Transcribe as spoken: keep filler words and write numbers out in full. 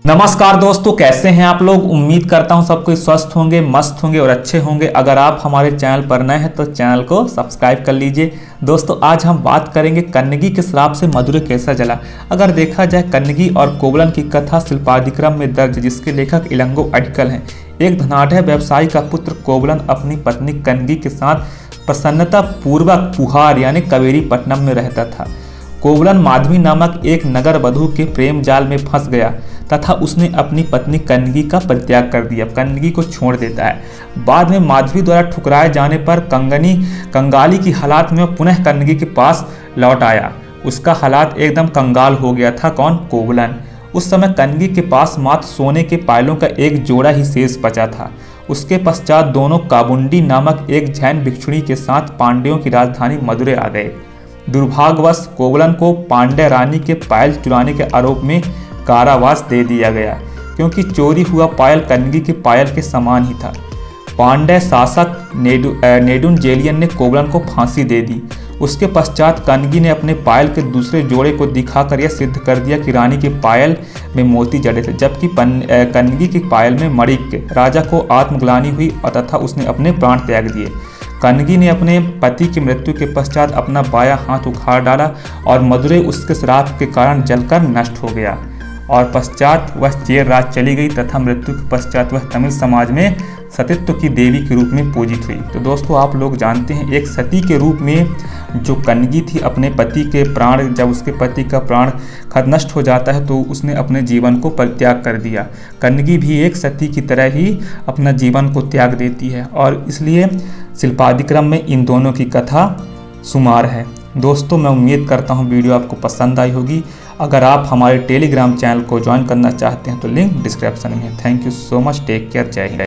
नमस्कार दोस्तों, कैसे हैं आप लोग। उम्मीद करता हूं सब कोई स्वस्थ होंगे, मस्त होंगे और अच्छे होंगे। अगर आप हमारे चैनल पर नए हैं तो चैनल को सब्सक्राइब कर लीजिए। दोस्तों आज हम बात करेंगे कन्नगी के श्राप से मधुरै कैसा जला। अगर देखा जाए कन्नगी और कोवलन की कथा शिल्पादिक्रम में दर्ज, जिसके लेखक इलंगो अडिकल हैं। एक धनाढ़ व्यवसायी का पुत्र कोवलन अपनी पत्नी कन्नगी के साथ प्रसन्नता पूर्वक पुहार यानी कावेरीपट्टनम में रहता था। कोवलन माधवी नामक एक नगर वधू के प्रेम जाल में फंस गया तथा उसने अपनी पत्नी कन्नगी का परित्याग कर दिया, कन्नगी को छोड़ देता है। बाद में माधवी द्वारा ठुकराए जाने पर कंगनी कंगाली की हालात में पुनः कन्नगी के पास लौट आया। उसका हालात एकदम कंगाल हो गया था। कौन? कोवलन। उस समय कन्नगी के पास मात्र सोने के पायलों का एक जोड़ा ही शेष बचा था। उसके पश्चात दोनों काबुंडी नामक एक जैन भिक्षुणी के साथ पांड्यों की राजधानी मधुरै आ गए। दुर्भाग्यवश कोवलन को पांड्य रानी के पायल चुराने के आरोप में कारावास दे दिया गया, क्योंकि चोरी हुआ पायल कन्नगी के पायल के समान ही था। पांड्य शासक नेडु नेडुंजेलियन ने कोवलन को फांसी दे दी। उसके पश्चात कन्नगी ने अपने पायल के दूसरे जोड़े को दिखाकर यह सिद्ध कर दिया कि रानी के पायल में मोती जड़े थे, जबकि कन्नगी की पायल में मणिक के। राजा को आत्मग्लानि हुई तथा उसने अपने प्राण त्याग दिए। कन्नगी ने अपने पति की मृत्यु के पश्चात अपना बायां हाथ उखाड़ डाला और मधुरै उसके श्राप के कारण जलकर नष्ट हो गया और पश्चात वह चेर राज चली गई तथा मृत्यु के पश्चात वह तमिल समाज में सतीत्व की देवी के रूप में पूजित हुई। तो दोस्तों आप लोग जानते हैं, एक सती के रूप में जो कन्नगी थी, अपने पति के प्राण, जब उसके पति का प्राण खत नष्ट हो जाता है तो उसने अपने जीवन को परित्याग कर दिया। कन्नगी भी एक सती की तरह ही अपना जीवन को त्याग देती है और इसलिए शिल्पादिक्रम में इन दोनों की कथा शुमार है। दोस्तों मैं उम्मीद करता हूँ वीडियो आपको पसंद आई होगी। अगर आप हमारे टेलीग्राम चैनल को ज्वाइन करना चाहते हैं तो लिंक डिस्क्रिप्शन में है। Thank you so much. Take care. Jai Hind.